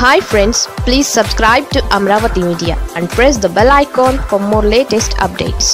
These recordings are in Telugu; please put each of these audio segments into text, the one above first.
Hi friends, please subscribe to Amravati Media and press the bell icon for more latest updates.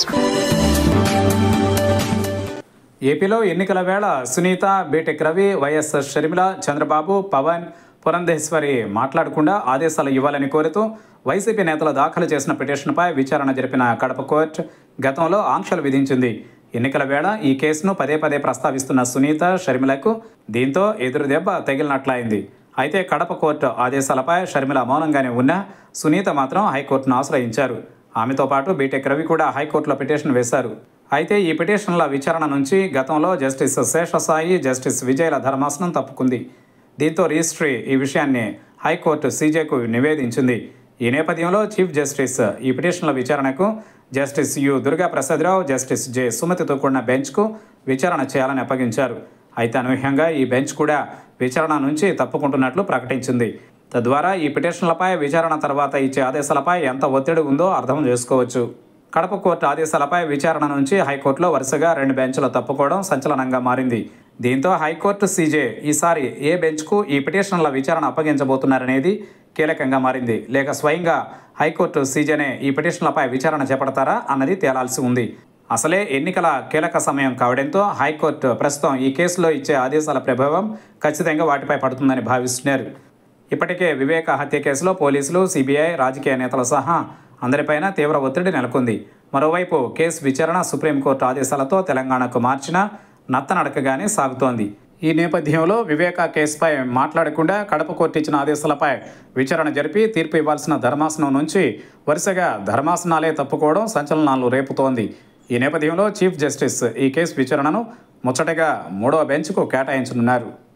ఏపీలో ఎన్నికల వేళ సునీత, బీటెక్ రవి, వైఎస్ షర్మిల, చంద్రబాబు, పవన్, పురంధేశ్వరి మాట్లాడకుండా ఆదేశాలు ఇవ్వాలని కోరుతూ వైసీపీ నేతలు దాఖలు చేసిన పిటిషన్పై విచారణ జరిపిన కడప కోర్టు గతంలో ఆంక్షలు విధించింది. ఎన్నికల వేళ ఈ కేసును పదే పదే ప్రస్తావిస్తున్న సునీత, షర్మిలకు దీంతో ఎదురుదెబ్బ తగిలినట్లయింది. అయితే కడప కోర్టు ఆదేశాలపై షర్మిల మౌనంగానే ఉన్నా సునీత మాత్రం హైకోర్టును ఆశ్రయించారు. ఆమెతో పాటు బీటెక్ రవి కూడా హైకోర్టులో పిటిషన్ వేశారు. అయితే ఈ పిటిషన్ల విచారణ నుంచి గతంలో జస్టిస్ శేషసాయి, జస్టిస్ విజయ్ల ధర్మాసనం తప్పుకుంది. దీంతో రిజిస్ట్రీ ఈ విషయాన్ని హైకోర్టు సీజేకు నివేదించింది. ఈ నేపథ్యంలో చీఫ్ జస్టిస్ ఈ పిటిషన్ల విచారణకు justice U Durga Prasadarao, justice J సుమతితో కూడిన బెంచ్కు విచారణ చేయాలని అప్పగించారు. అయితే అనూహ్యంగా ఈ బెంచ్ కూడా విచారణ నుంచి తప్పుకుంటున్నట్లు ప్రకటించింది. తద్వారా ఈ పిటిషన్లపై విచారణ తర్వాత ఇచ్చే ఆదేశాలపై ఎంత ఒత్తిడి ఉందో అర్థం చేసుకోవచ్చు. కడప కోర్టు ఆదేశాలపై విచారణ నుంచి హైకోర్టులో వరుసగా 2 బెంచ్లు తప్పుకోవడం సంచలనంగా మారింది. దీంతో హైకోర్టు సీజే ఈసారి ఏ బెంచ్కు ఈ పిటిషన్ల విచారణ అప్పగించబోతున్నారనేది కీలకంగా మారింది. లేక స్వయంగా హైకోర్టు సీజేనే ఈ పిటిషన్లపై విచారణ చేపడతారా అన్నది తేలాల్సి ఉంది. అసలే ఎన్నికల కీలక సమయం కావడంతో హైకోర్టు ప్రస్తుతం ఈ కేసులో ఇచ్చే ఆదేశాల ప్రభావం ఖచ్చితంగా వాటిపై పడుతుందని భావిస్తున్నారు. ఇప్పటికే వివేక హత్య కేసులో పోలీసులు, సిబిఐ, రాజకీయ నేతలు సహా అందరిపైన తీవ్ర ఒత్తిడి నెలకొంది. మరోవైపు కేసు విచారణ సుప్రీంకోర్టు ఆదేశాలతో తెలంగాణకు మార్చిన నత్తనడకగానే సాగుతోంది. ఈ నేపథ్యంలో వివేక కేసుపై మాట్లాడకుండా కడప కోర్టు ఇచ్చిన ఆదేశాలపై విచారణ జరిపి తీర్పు ఇవ్వాల్సిన ధర్మాసనం నుంచి వరుసగా ధర్మాసనాలే తప్పుకోవడం సంచలనాలు రేపుతోంది. ఈ నేపథ్యంలో చీఫ్ జస్టిస్ ఈ కేసు విచారణను ముచ్చటగా 3వ బెంచ్కు కేటాయించనున్నారు.